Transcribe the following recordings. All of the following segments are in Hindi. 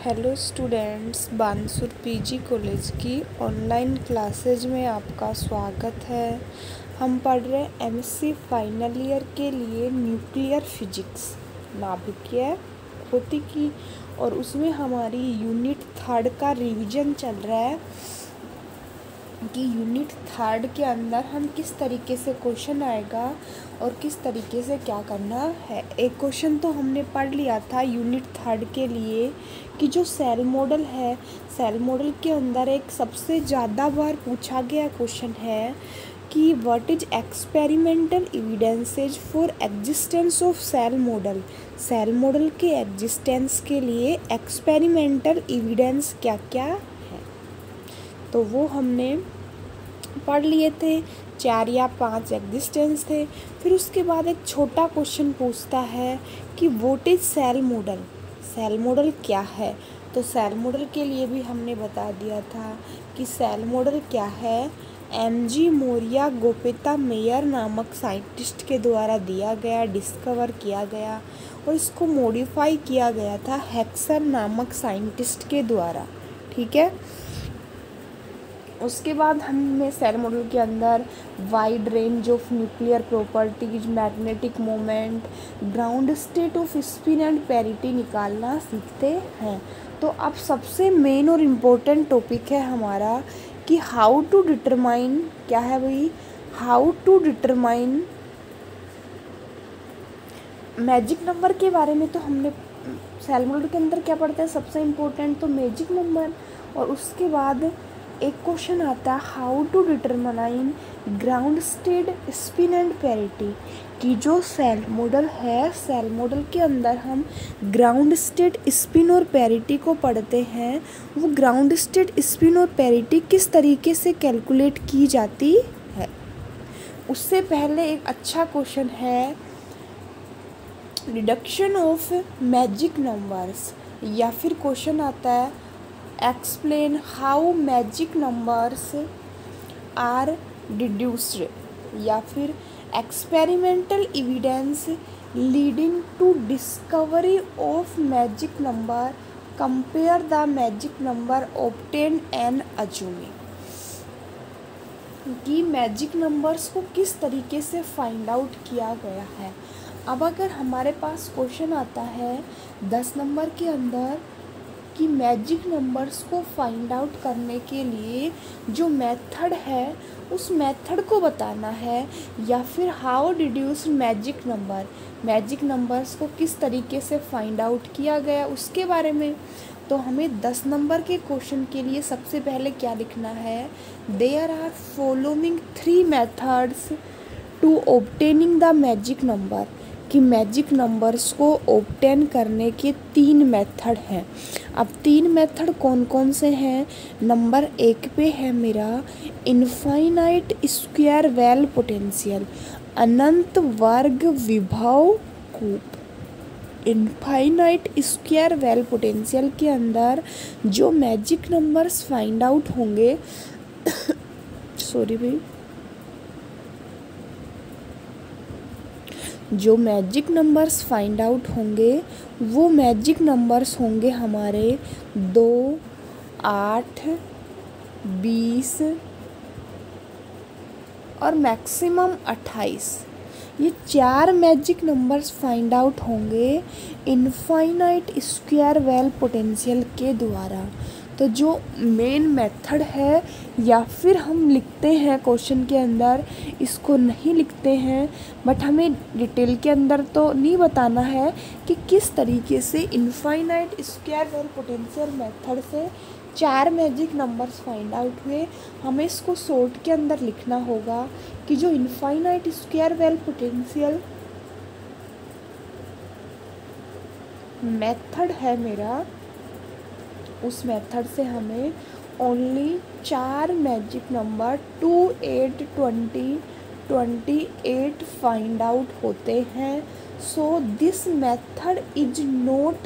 Hello students, Bansur PG college की ऑनलाइन क्लासेज में आपका स्वागत है। हम पढ़ रहे हैं एमएससी फाइनल ईयर के लिए न्यूक्लियर फिजिक्स नाभिकीय भौतिकी, और उसमें हमारी यूनिट 3 का रिवीजन चल रहा है कि यूनिट 3 के अंदर हम किस तरीके से क्वेश्चन आएगा और किस तरीके से क्या करना है। एक क्वेश्चन तो हमने पढ़ लिया था यूनिट 3 के लिए कि जो सेल मॉडल है, सेल मॉडल के अंदर एक सबसे ज़्यादा बार पूछा गया क्वेश्चन है कि what is experimental evidences for existence of shell model. Shell model के एग्जिस्टेंस के लिए एक्सपेरिमेंटल एविडेंस क्या क्या है, तो वो हमने पढ़ लिए थे। 4 या 5 एग्जिस्टेंस थे। फिर उसके बाद एक छोटा क्वेश्चन पूछता है कि what is shell model, shell model क्या है। तो सेल मॉडल के लिए भी हमने बता दिया था कि सेल मॉडल क्या है। एमजी मोरिया गोपिता मेयर नामक साइंटिस्ट के द्वारा दिया गया, डिस्कवर किया गया, और इसको मॉडिफाई किया गया था हेक्सन नामक साइंटिस्ट के द्वारा। ठीक है। उसके बाद हमने सेल मॉडल के अंदर wide range of nuclear properties, magnetic moment, ground state of spin and parity निकालना सीखते हैं। तो अब सबसे मेन और इम्पोर्टेंट टॉपिक है हमारा कि हाउ टू डिटरमाइन, क्या है भाई, how to determine magic number के बारे में। तो हमने सेल मॉडल के अंदर क्या पढ़ते हैं, सबसे इम्पोर्टेंट तो मैजिक नंबर, और उसके बाद एक क्वेश्चन आता है how to determine ground state spin and parity. कि जो सेल मॉडल है, सेल मॉडल के अंदर हम ग्राउंड स्टेट स्पिन और पैरिटी को पढ़ते हैं। वो ग्राउंड स्टेट स्पिन और पैरिटी किस तरीके से कैलकुलेट की जाती है। उससे पहले एक अच्छा क्वेश्चन है रिडक्शन ऑफ मैजिक नंबर्स, या फिर क्वेश्चन आता है explain how magic numbers are deduced, या फिर experimental evidence leading to discovery of magic number, compare the magic number obtained and assuming. कि मैजिक नंबर्स को किस तरीके से फाइंड आउट किया गया है। अब अगर हमारे पास क्वेश्चन आता है 10 नंबर के अंदर कि मैजिक नंबर्स को फाइंड आउट करने के लिए जो मेथड है उस मेथड को बताना है, या फिर how deduce magic number, magic numbers को किस तरीके से फाइंड आउट किया गया उसके बारे में। तो हमें 10 नंबर के क्वेश्चन के लिए सबसे पहले क्या लिखना है, there are following 3 methods to obtaining the magic number. कि मैजिक नंबर्स को ऑब्टेन करने के 3 मेथड हैं। अब 3 मेथड कौन कौन से हैं। नंबर 1 पे है मेरा इनफाइनाइट स्क्वायर वेल पोटेंशियल, अनंत वर्ग विभव कूप। इनफाइनाइट स्क्वायर वेल पोटेंशियल के अंदर जो मैजिक नंबर्स फाइंड आउट होंगे सॉरी भाई, जो मैजिक नंबर्स फाइंड आउट होंगे वो मैजिक नंबर्स होंगे हमारे 2, 8, 20 और मैक्सिमम 28। ये 4 मैजिक नंबर्स फाइंड आउट होंगे इनफाइनाइट स्क्वायर वेल पोटेंशियल के द्वारा। तो जो मेन मेथड है, या फिर हम लिखते हैं क्वेश्चन के अंदर, इसको नहीं लिखते हैं, बट हमें डिटेल के अंदर तो नहीं बताना है कि किस तरीके से infinite square well potential method से 4 मैजिक नंबर्स फाइंड आउट हुए। हमें इसको शॉर्ट के अंदर लिखना होगा कि जो infinite square well potential method है मेरा, उस मेथड से हमें only 4 magic number 2, 8, 20, 28 find out होते हैं। So this method is not,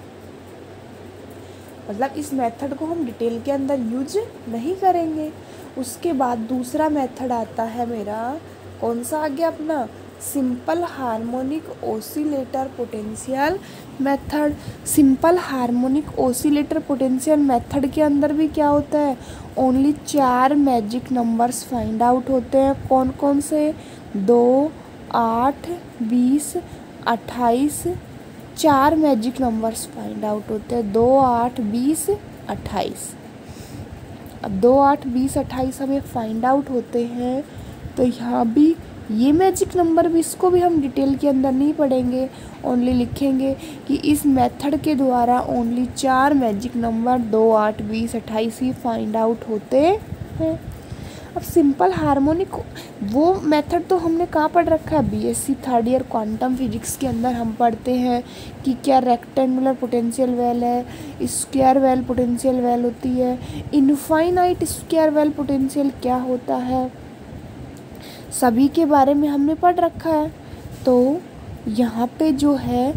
मतलब इस मेथड को हम डिटेल के अंदर यूज नहीं करेंगे। उसके बाद दूसरा मेथड आता है मेरा, कौन सा आ गया अपना, simple harmonic oscillator potential method. Simple harmonic oscillator potential method के अंदर भी क्या होता है, only 4 magic numbers find out होते हैं। कौन कौन से, 2, 8, 20, 28। 4 मैजिक नंबर्स फाइंड आउट होते हैं, 2, 8, 20, 28। अब 2, 8, 20, 28 हमें फाइंड आउट होते हैं, तो यहाँ भी ये मैजिक नंबर भी, इसको भी हम डिटेल के अंदर नहीं पढ़ेंगे, ओनली लिखेंगे कि इस मेथड के द्वारा ओनली 4 मैजिक नंबर 2, 8, 20, 28 ही फाइंड आउट होते हैं। अब सिंपल हार्मोनिक वो मेथड तो हमने कहाँ पढ़ रखा है, BSc third year quantum physics के अंदर हम पढ़ते हैं कि क्या रेक्टेंगुलर पोटेंशियल वेल है, स्क्वायर वेल पोटेंशियल वेल होती है, इनफाइनाइट स्क्वायर वेल पोटेंशियल क्या होता है, सभी के बारे में हमने पढ़ रखा है। तो यहाँ पे जो है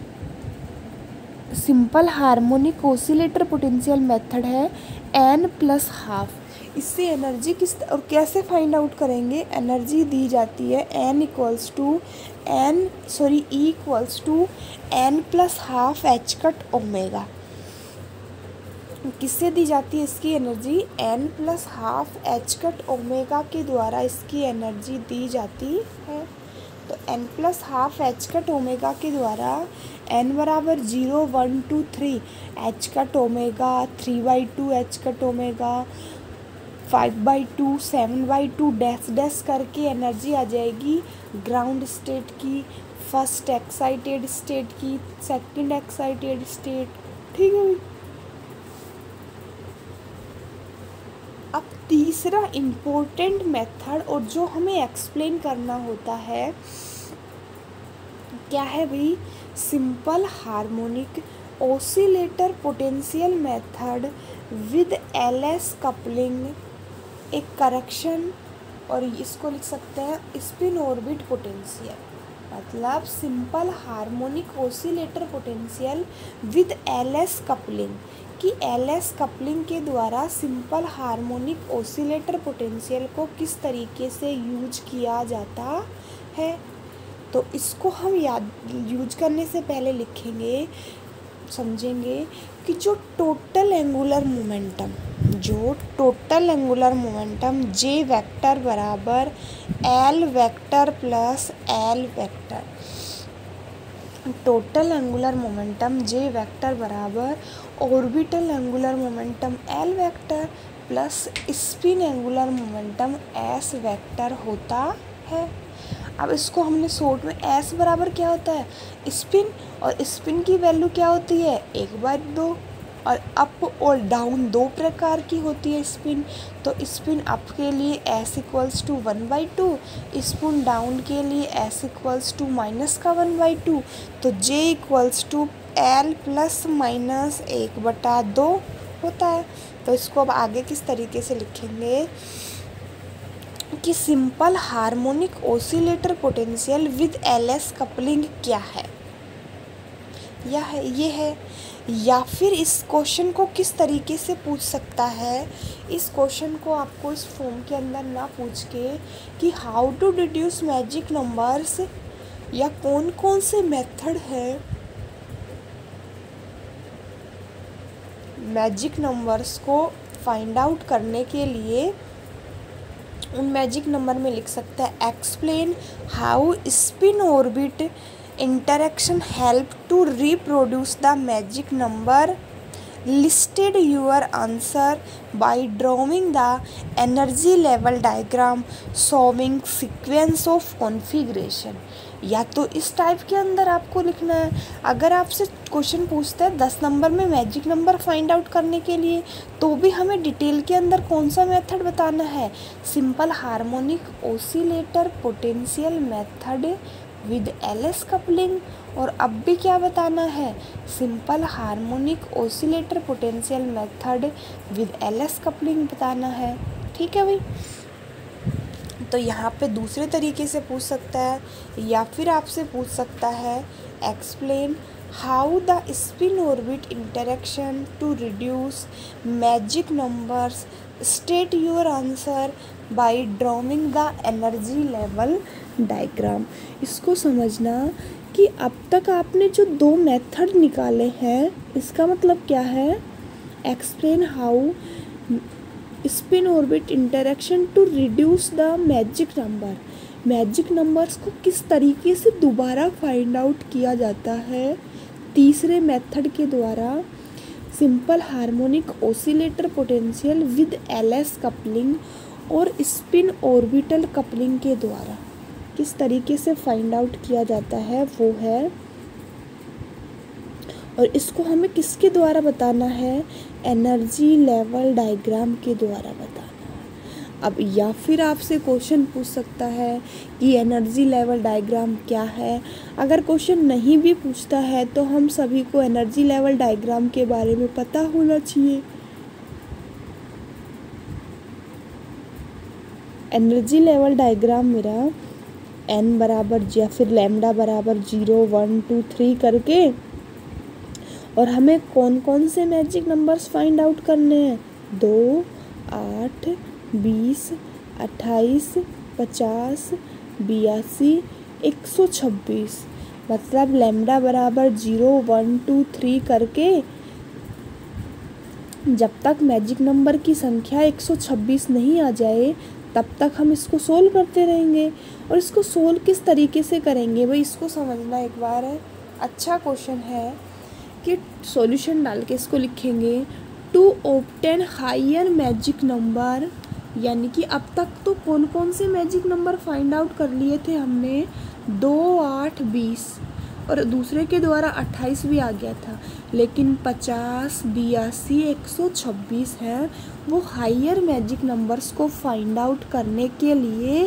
simple harmonic oscillator potential method है n+12। इससे एनर्जी किस और कैसे फाइंड आउट करेंगे, एनर्जी दी जाती है E = n+12 h ओमेगा। किससे दी जाती है इसकी एनर्जी, n+12 h ओमेगा के द्वारा इसकी एनर्जी दी जाती है। तो n+12 h ओमेगा के द्वारा n बराबर 0, 1, 2, 3 h omega, 3/2 h omega, 5/2, 7/2 dash dash करके एनर्जी आ जाएगी ग्राउंड स्टेट की, फर्स्ट एक्साइटेड स्टेट की, सेकंड एक्साइटेड स्टेट। ठीक है। अब तीसरा इम्पोर्टेंट मेथड और जो हमें एक्सप्लेन करना होता है क्या है भाई, simple harmonic oscillator potential method with LS coupling, एक करेक्शन, और इसको लिख सकते हैं स्पिन ऑर्बिट पोटेंशियल। मतलब simple harmonic oscillator potential with LS coupling, कि एलएस कपलिंग के द्वारा सिंपल हार्मोनिक ऑसिलेटर पोटेंशियल को किस तरीके से यूज किया जाता है। तो इसको हम यूज करने से पहले लिखेंगे, समझेंगे कि जो total angular momentum J vector बराबर L vector plus L vector, total angular momentum J vector बराबर orbital angular momentum L vector plus spin angular momentum S vector होता है। अब इसको हमने शॉर्ट में S बराबर क्या होता है, स्पिन, और स्पिन की वैल्यू क्या होती है 1/2, और अप और डाउन 2 प्रकार की होती है स्पिन। तो स्पिन अप के लिए S = 1/2, स्पिन डाउन के लिए S = -1/2। तो J = L ± 1/2 होता है। तो इसको अब आगे किस तरीके से लिखेंगे कि simple harmonic oscillator potential with LS coupling क्या है, ये है। या फिर इस क्वेश्चन को किस तरीके से पूछ सकता है, इस क्वेश्चन को आपको इस फॉर्म के अंदर ना पूछ के कि how to deduce magic numbers, या कौन कौन से मेथड है मैजिक नंबर्स को फाइंड आउट करने के लिए, उन मैजिक नंबर में लिख सकता है explain how spin orbit interaction help to reproduce the magic number, listed your answer by drawing the energy level diagram showing sequence of configuration. या तो इस टाइप के अंदर आपको लिखना है। अगर आपसे क्वेश्चन पूछता है 10 नंबर में मैजिक नंबर फाइंड आउट करने के लिए, तो भी हमें डिटेल के अंदर कौन सा मेथड बताना है, simple harmonic oscillator potential method with LS coupling. और अब भी क्या बताना है, simple harmonic oscillator potential method with LS coupling बताना है। ठीक है भाई। तो यहाँ पे दूसरे तरीके से पूछ सकता है, या फिर आपसे पूछ सकता है explain how the spin orbit interaction to reduce magic numbers, state your answer by drawing the energy level diagram. इसको समझना कि अब तक आपने जो दो मेथड निकाले हैं इसका मतलब क्या है। Explain how spin orbit interaction to reduce the magic number, magic numbers को किस तरीके से दोबारा फाइंड आउट किया जाता है तीसरे मेथड के द्वारा। Simple harmonic oscillator potential with LS coupling और स्पिन ऑर्बिटल कपलिंग के द्वारा किस तरीके से फाइंड आउट किया जाता है वो है, और इसको हमें किसके द्वारा बताना है, एनर्जी लेवल डायग्राम के द्वारा बताना है। अब या फिर आपसे क्वेश्चन पूछ सकता है कि एनर्जी लेवल डायग्राम क्या है। अगर क्वेश्चन नहीं भी पूछता है तो हम सभी को एनर्जी लेवल डायग्राम के बारे में पता होना चाहिए। एनर्जी लेवल डायग्राम मेरा n बराबर या फिर लैम्डा बराबर 0 1 2 3 करके, और हमें कौन कौन से मैजिक नंबर्स फाइंड आउट करने हैं, 2 8 20 28 50 82 126। मतलब लैम्डा बराबर 0 1 2 3 करके जब तक मैजिक नंबर की संख्या 126 नहीं आ जाए तब तक हम इसको सोल्व करते रहेंगे। और इसको सोल्व किस तरीके से करेंगे भाई, इसको समझना एक बार है। अच्छा क्वेश्चन है कि सॉल्यूशन डाल के इसको लिखेंगे to obtain higher magic number, यानी कि अब तक तो कौन कौन से मैजिक नंबर फाइंड आउट कर लिए थे हमने, 2 8 20 और दूसरे के द्वारा 28 भी आ गया था, लेकिन 50 82 126 है। वो हायर मैजिक नंबर्स को फाइंड आउट करने के लिए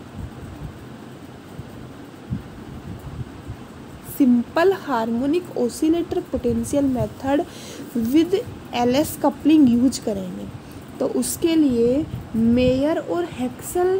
simple harmonic oscillator potential method with LS coupling use करेंगे। तो उसके लिए मेयर और Haxel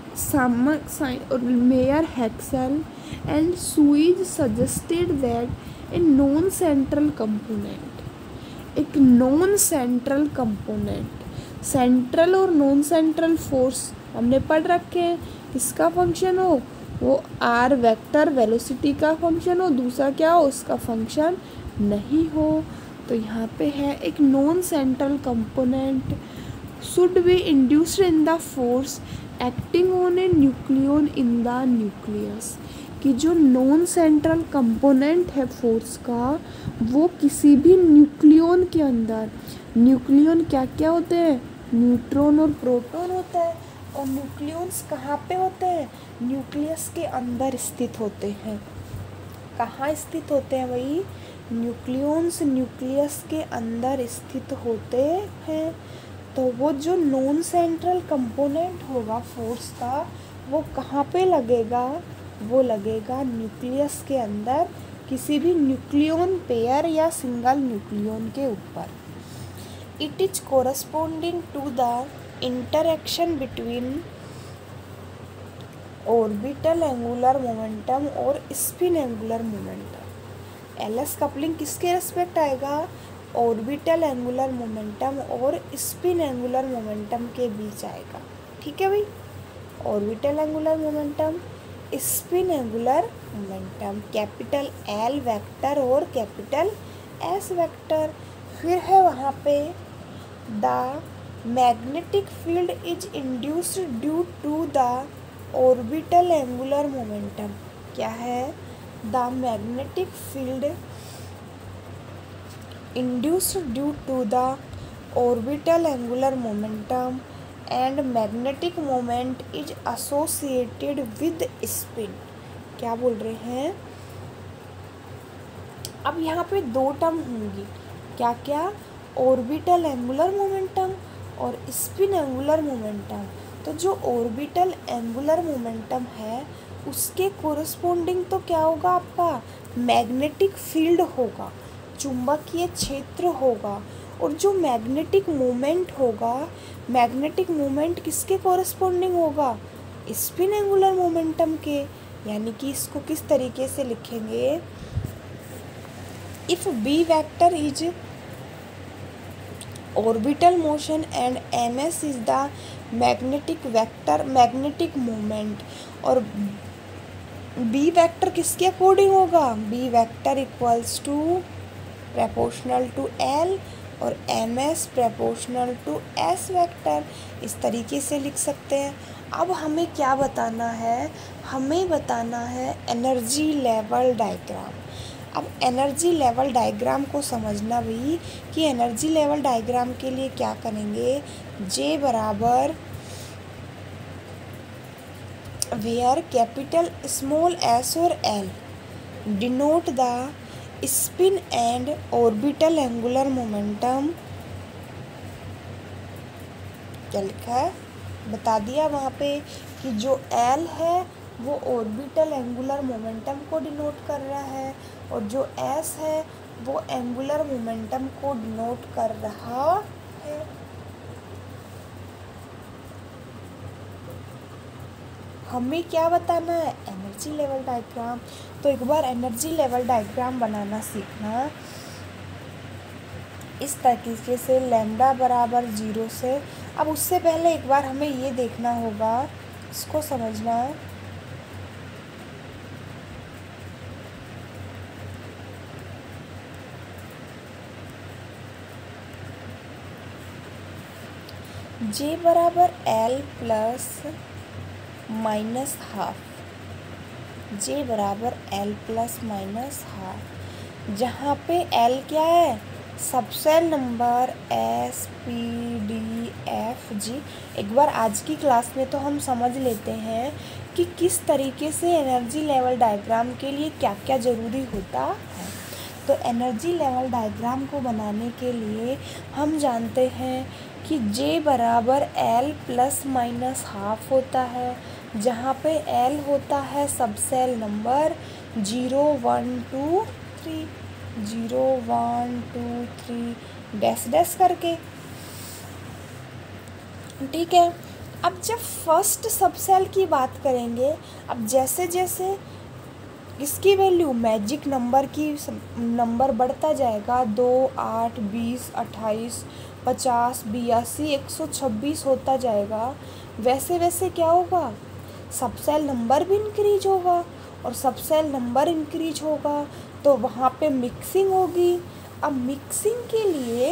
and Suess suggested that a non central component, एक नॉन सेंट्रल कंपोनेंट, सेंट्रल और नॉन सेंट्रल फोर्स हमने पढ़ रखे हैं, किसका फंक्शन हो, वो आर वेक्टर वेलोसिटी का फंक्शन हो, दूसरा क्या हो उसका फंक्शन नहीं हो। तो यहाँ पे है एक non central component should be induced in the force acting on a nucleon in the nucleus, कि जो नॉन सेंट्रल कंपोनेंट है फोर्स का वो किसी भी न्यूक्लियन के अंदर, न्यूक्लियन क्या क्या होते हैं, न्यूट्रॉन और प्रोटॉन होता है, और न्यूक्लियंस कहाँ पे होते हैं, न्यूक्लियस के अंदर स्थित होते हैं। कहाँ स्थित होते हैं वही, न्यूक्लियंस न्यूक्लियस के अंदर स्थित होते हैं। तो वो जो नॉन सेंट्रल कंपोनेंट होगा फोर्स का वो कहाँ पे लगेगा, वो लगेगा न्यूक्लियस के अंदर किसी भी न्यूक्लियन पेयर या सिंगल न्यूक्लियन के ऊपर। It is corresponding to the interaction between orbital angular momentum और spin angular momentum. LS coupling किसके रेस्पेक्ट आएगा, ऑर्बिटल एंगुलर मोमेंटम और स्पिन एंगुलर मोमेंटम के बीच आएगा। ठीक है भाई, orbital angular momentum, spin angular momentum, capital L vector और कैपिटल एस वेक्टर। फिर है वहाँ पे the magnetic field is induced due to the orbital angular momentum. क्या है, the magnetic field induced due to the orbital angular momentum and magnetic moment is associated with spin। क्या बोल रहे हैं, अब यहाँ पे दो टर्म होंगी, क्या क्या, ऑर्बिटल एंगुलर मोमेंटम और स्पिन एंगुलर मोमेंटम। तो जो ऑर्बिटल एंगुलर मोमेंटम है उसके कोरस्पोंडिंग तो क्या होगा, आपका मैग्नेटिक फील्ड होगा, चुंबकीय क्षेत्र होगा। और जो मैग्नेटिक मोमेंट होगा, मैग्नेटिक मोमेंट किसके कोरस्पोंडिंग होगा, स्पिन एंगुलर मोमेंटम के। यानी कि इसको किस तरीके से लिखेंगे, if B vector is orbital motion and ms is the magnetic vector magnetic moment। और बी वेक्टर किसके अकॉर्डिंग होगा, B vector equals to proportional to L और M S proportional to S vector. इस तरीके से लिख सकते हैं। अब हमें क्या बताना है, हमें बताना है एनर्जी लेवल डायग्राम। अब एनर्जी लेवल डायग्राम को समझना भी कि एनर्जी लेवल डायग्राम के लिए क्या करेंगे, जे बराबर वेयर कैपिटल स्मॉल एस और L denote the spin and orbital angular momentum. क्या लिखा है, बता दिया वहाँ पे कि जो एल है वो ऑर्बिटल एंगुलर मोमेंटम को डिनोट कर रहा है और जो एस है वो एंगुलर मोमेंटम को डिनोट कर रहा है। हमें क्या बताना है, एनर्जी लेवल डायग्राम। तो एक बार एनर्जी लेवल डायग्राम बनाना सीखना इस तरीके से, लैम्डा बराबर 0 से। अब उससे पहले एक बार हमें ये देखना होगा, इसको समझना है। जे बराबर L plus minus half, J बराबर एल प्लस माइनस हाफ, जहाँ पे एल क्या है, subshell number S P D F G. एक बार आज की क्लास में तो हम समझ लेते हैं कि किस तरीके से एनर्जी लेवल डायग्राम के लिए क्या क्या ज़रूरी होता है। तो एनर्जी लेवल डायग्राम को बनाने के लिए हम जानते हैं कि जे बराबर एल प्लस माइनस हाफ होता है, जहाँ पे एल होता है सबसेल नंबर 0 1 2 3, 0 1 2 3 डैश डैश करके। ठीक है, अब जब फर्स्ट सबसेल की बात करेंगे, अब जैसे जैसे इसकी वैल्यू मैजिक नंबर की नंबर बढ़ता जाएगा, 2 8 20 28 50 82 126 होता जाएगा, वैसे वैसे क्या होगा, सबसेल नंबर भी इंक्रीज होगा और सबसेल नंबर इंक्रीज होगा तो वहाँ पे मिक्सिंग होगी। अब मिक्सिंग के लिए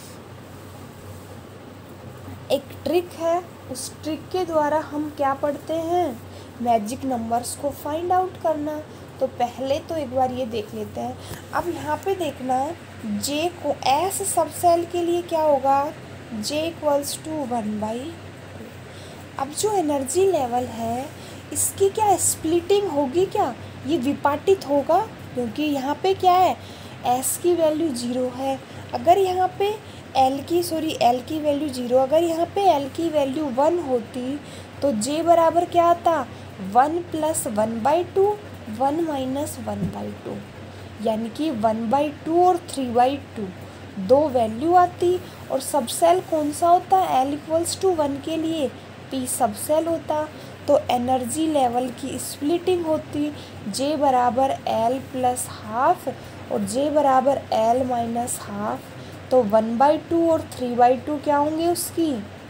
एक ट्रिक है, उस ट्रिक के द्वारा हम क्या पढ़ते हैं, मैजिक नंबर्स को फाइंड आउट करना। तो पहले तो एक बार ये देख लेते हैं। अब यहाँ पे देखना, जे को एस सबसेल के लिए क्या होगा, जे इक्वल्स टू 1/2। अब जो एनर्जी लेवल है इसकी क्या स्प्लिटिंग होगी, क्या ये विपाटित होगा, क्योंकि यहाँ पे क्या है, एस की वैल्यू 0 है। अगर यहाँ पे एल की वैल्यू 0, अगर यहाँ पे एल की वैल्यू 1 होती तो जे बराबर क्या आता, 1 + 1/2 1 - 1/2, यानी कि 1/2 और 3/2 दो वैल्यू आती। और सबसेल कौन सा होता है, एल इक्वल्स टू 1 के लिए पी सबसेल होता। तो एनर्जी लेवल की स्प्लिटिंग होती, जे बराबर एल प्लस हाफ और जे बराबर एल माइनस हाफ। तो 1/2 और 3/2 क्या होंगे उसकी,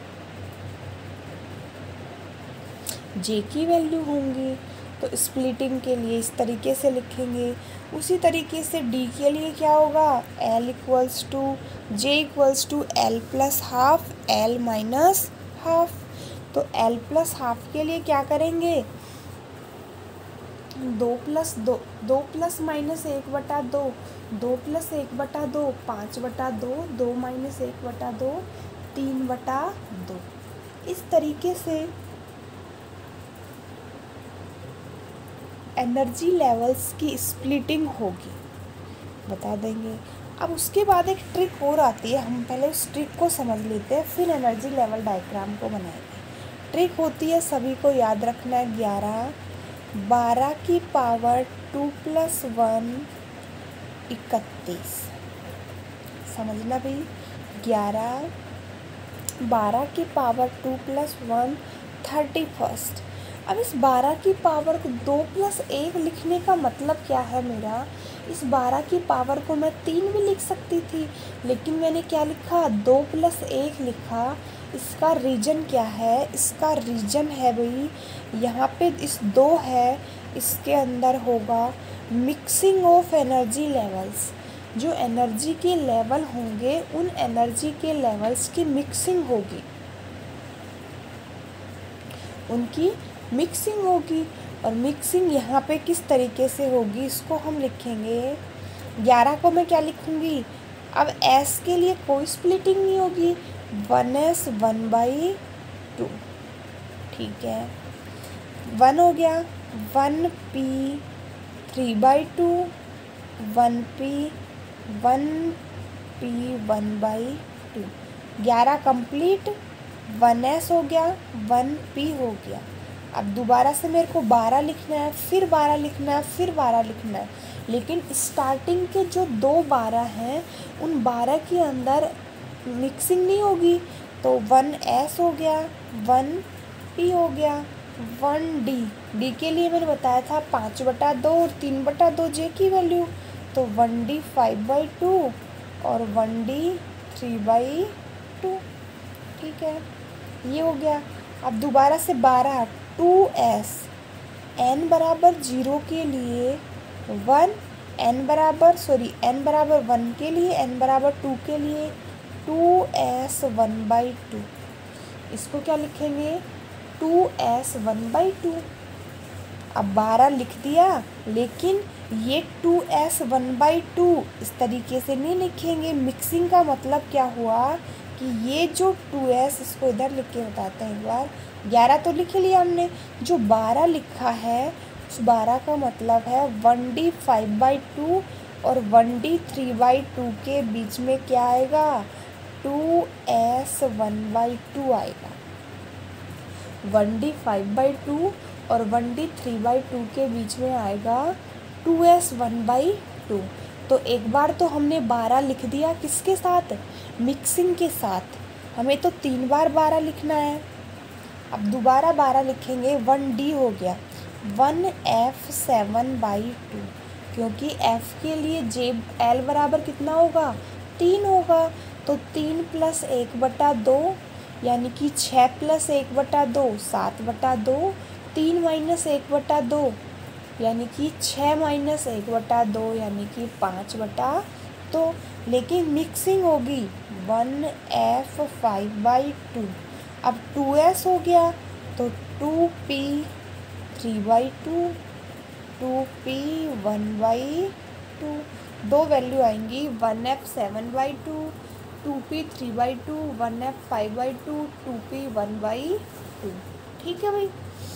जे की वैल्यू होंगी। तो स्प्लिटिंग के लिए इस तरीके से लिखेंगे। उसी तरीके से डी के लिए क्या होगा, L equals to J equals to L plus half L minus half. तो एल प्लस हाफ के लिए क्या करेंगे, 2 + माइनस 1/2, 2 + 1/2 5/2, 2 - 1/2 3/2। इस तरीके से एनर्जी लेवल्स की स्प्लिटिंग होगी, बता देंगे। अब उसके बाद एक ट्रिक और आती है, हम पहले उस ट्रिक को समझ लेते हैं फिर एनर्जी लेवल डायग्राम को बनाएंगे। ट्रिक होती है, सभी को याद रखना है, 11 12 की पावर 2 + 1 31। समझना भाई, 11 12 की पावर 2 + 1 31। अब इस 12 की पावर को 2 + 1 लिखने का मतलब क्या है मेरा, इस 12 की पावर को मैं 3 भी लिख सकती थी, लेकिन मैंने क्या लिखा, 2 + 1 लिखा। इसका रीजन क्या है, इसका रीजन है भाई यहाँ पे इस 2 है, इसके अंदर होगा मिक्सिंग ऑफ एनर्जी लेवल्स। जो एनर्जी के लेवल होंगे उन एनर्जी के लेवल्स की मिक्सिंग होगी, उनकी मिक्सिंग होगी। और मिक्सिंग यहाँ पे किस तरीके से होगी इसको हम लिखेंगे। 11 को मैं क्या लिखूँगी, अब S के लिए कोई स्प्लिटिंग नहीं होगी, 1s 1/2, ठीक है। 1 हो गया, 1p 3/2, 1p 1/2, 11 कंप्लीट, 1s हो गया, 1p हो गया। अब दोबारा से मेरे को 12 लिखना है, फिर 12 लिखना है, फिर 12 लिखना है, लेकिन स्टार्टिंग के जो 2 12 हैं उन 12 के अंदर मिक्सिंग नहीं होगी। तो 1s हो गया, 1p हो गया, 1d, d के लिए मैंने बताया था 5/2 और 3/2 j की वैल्यू, तो 1d 5/2 और 1d 3/2, ठीक है, ये हो गया। अब दोबारा से 12, 2s, n बराबर 0 के लिए 1, n बराबर 1 के लिए, n बराबर 2 के लिए 2s 1/2। इसको क्या लिखेंगे, 2s 1/2। अब 12 लिख दिया, लेकिन ये 2s 1/2 इस तरीके से नहीं लिखेंगे। मिक्सिंग का मतलब क्या हुआ कि ये जो 2s, इसको इधर लिख के बताते हैं एक बार। 11 तो लिख लिया हमने, जो 12 लिखा है उस 12 का मतलब है 1d 5/2 और 1d 3/2 के बीच में क्या आएगा, 2s 1/2 आएगा। 1d 5/2 और 1d 3/2 के बीच में आएगा 2s 1/2। तो एक बार तो हमने 12 लिख दिया, किसके साथ, मिक्सिंग के साथ। हमें तो 3 बार 12 लिखना है। अब दोबारा 12 लिखेंगे, 1d हो गया, 1f 7/2, क्योंकि f के लिए l बराबर कितना होगा, 3 होगा। तो 3 + 1/2 यानी कि 6 + 1/2 7/2, 3 - 1/2 यानी कि 6 - 1/2 यानी कि 5/2। लेकिन मिक्सिंग होगी 1f 5/2। अब 2s हो गया, तो 2p 3/2, 2p 1/2, 2 वैल्यू आएंगी, 1f 7/2, 2p 3/2, 1f 5/2, 2p 1/2, ठीक है भाई।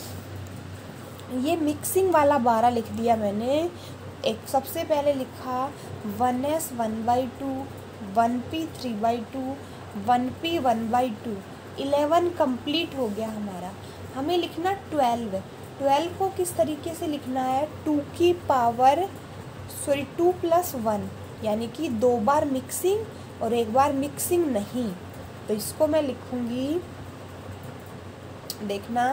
ये मिक्सिंग वाला 12 लिख दिया मैंने। एक सबसे पहले लिखा 1s 1/2, 1p 3/2, 1p 1/2, 11 कंप्लीट हो गया हमारा। हमें लिखना 12 को किस तरीके से लिखना है, 2 + 1 यानी कि 2 बार मिक्सिंग और 1 बार मिक्सिंग नहीं। तो इसको मैं लिखूंगी, देखना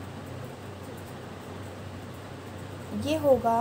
ये होगा।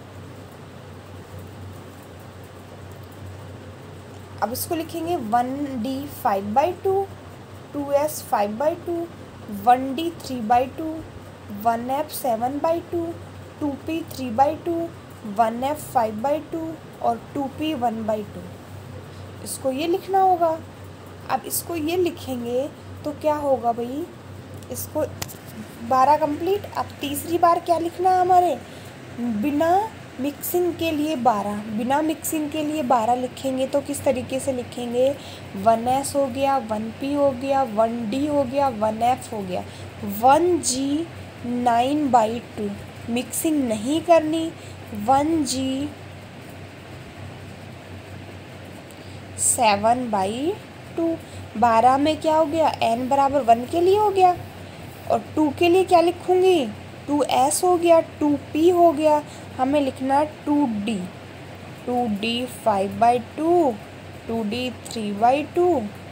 अब इसको लिखेंगे 1d 5/2, 2s 5/2, 1d 3/2, 1f 7/2, 2p 3/2, 1f 5/2 और 2p 1/2। इसको ये लिखना होगा। अब इसको ये लिखेंगे तो क्या होगा भाई, इसको 12 कंप्लीट। अब तीसरी बार क्या लिखना है हमारे, बिना मिक्सिंग के लिए 12, बिना मिक्सिंग के लिए 12 लिखेंगे तो किस तरीके से लिखेंगे, 1s हो गया, 1p हो गया, 1d हो गया, 1f हो गया, 1g 9/2, मिक्सिंग नहीं करनी, 1g 7/2। 12 में क्या हो गया, n बराबर 1 के लिए हो गया, और 2 के लिए क्या लिखूँगी, 2s हो गया, 2p हो गया, हमें लिखना 2d, 2d 5/2, 2d 3/2,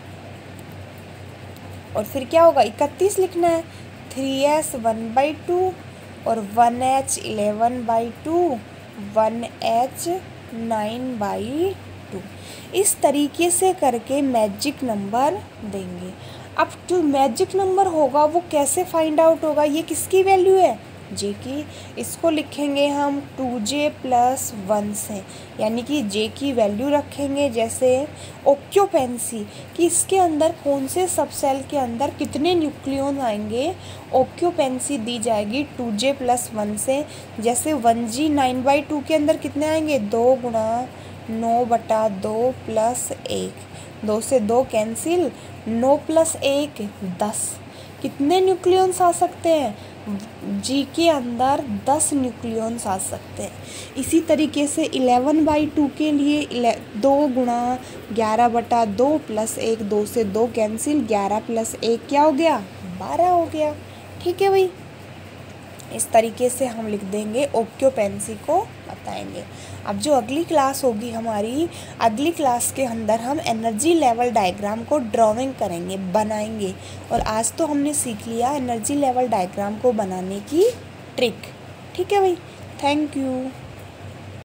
और फिर क्या होगा, 31 लिखना है, 3s 1/2 और 1h 11/2, 1h 9/2। इस तरीके से करके मैजिक नंबर देंगे। अब जो मैजिक नंबर होगा वो कैसे फाइंड आउट होगा, ये किसकी वैल्यू है, जे की। इसको लिखेंगे हम 2j + 1 से, यानी कि जे की वैल्यू रखेंगे जैसे ऑक्यूपेंसी कि इसके अंदर कौन से सब सेल के अंदर कितने न्यूक्लियन आएंगे, ऑक्यूपेंसी दी जाएगी 2j + 1 से। जैसे 1g 9/2 के अंदर कितने आएंगे, 2 × 9/2 + 1, 2 से 2 कैंसिल, 9 + 1 10। कितने न्यूक्लियंस आ सकते हैं, जी के अंदर 10 न्यूक्लियंस आ सकते हैं। इसी तरीके से 11/2 के लिए 2 × 11/2 + 1, 2 से 2 कैंसिल, 11 + 1 क्या हो गया, 12 हो गया। ठीक है भाई, इस तरीके से हम लिख देंगे, ऑक्यूपेंसी को बताएंगे। अब जो अगली क्लास होगी हमारी, अगली क्लास के अंदर हम एनर्जी लेवल डायग्राम को ड्राइंग करेंगे, बनाएंगे। और आज तो हमने सीख लिया एनर्जी लेवल डायग्राम को बनाने की ट्रिक। ठीक है भाई, थैंक यू।